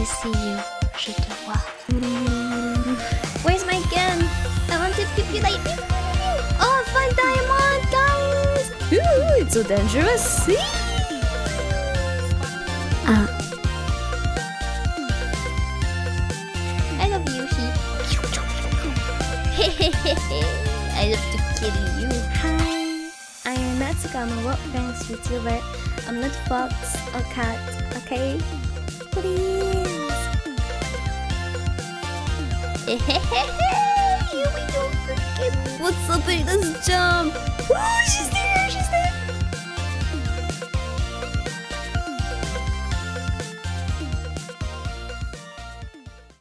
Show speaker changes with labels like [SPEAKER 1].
[SPEAKER 1] see you. Je te vois. Where's my gun? I want to pew pew like pew pew pew. Oh, 5 diamond, guys! Ooh, it's so dangerous. See? I love you, she. I love to kill you. Hi, I am Natsuko. I'm a world famous Vtuber. I'm not fox or cat, okay? Please. Here we go. What's up? Let's jump. Oh, she's there.